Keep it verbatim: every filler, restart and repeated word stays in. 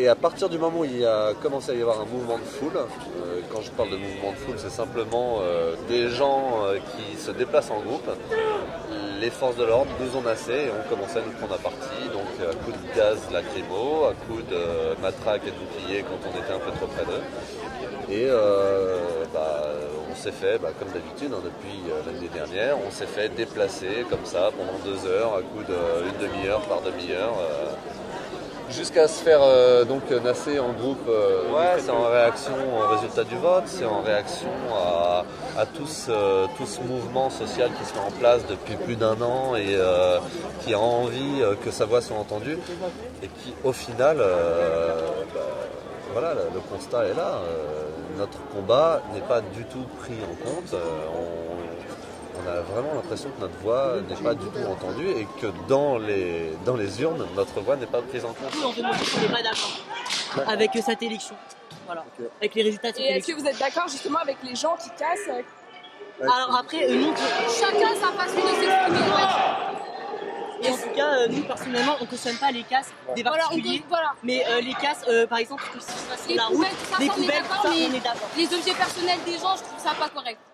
Et à partir du moment où il a commencé à y avoir un mouvement de foule, euh, quand je parle de mouvement de foule, c'est simplement euh, des gens euh, qui se déplacent en groupe, les forces de l'ordre nous ont massés et ont commencé à nous prendre à partie, donc à coups de gaz lacrymo, à coups de matraque et de bouclier quand on était un peu trop près d'eux. Et euh, bah, on s'est fait, bah, comme d'habitude, hein, depuis euh, l'année dernière, on s'est fait déplacer comme ça pendant deux heures, à coups d'une demi-heure par demi-heure. Euh, Jusqu'à se faire euh, donc nasser en groupe. Euh, ouais, c'est en réaction au résultat du vote, c'est en réaction à, à tout, ce, tout ce mouvement social qui se met en place depuis plus d'un an et euh, qui a envie euh, que sa voix soit entendue et qui au final, euh, bah, voilà, le, le constat est là. Euh, notre combat n'est pas du tout pris en compte. Euh, on, On a vraiment l'impression que notre voix n'est pas du tout entendue et que dans les, dans les urnes, notre voix n'est pas prise en compte. Nous, on veut montrer qu'on n'est pas d'accord avec cette élection. Voilà. Okay. Avec les résultats de cette Et élection. est-ce que vous êtes d'accord justement avec les gens qui cassent euh... Alors après, euh, nous... Chacun sa façon de s'exprimer. Et en tout cas, euh, nous personnellement, on ne cautionne pas les casses des particuliers. Voilà, on, voilà. Mais euh, les casses, euh, par exemple, ce qui se passe sur la route, les poubelles, tout ça, on est d'accord. Les objets personnels des gens, je trouve ça pas correct.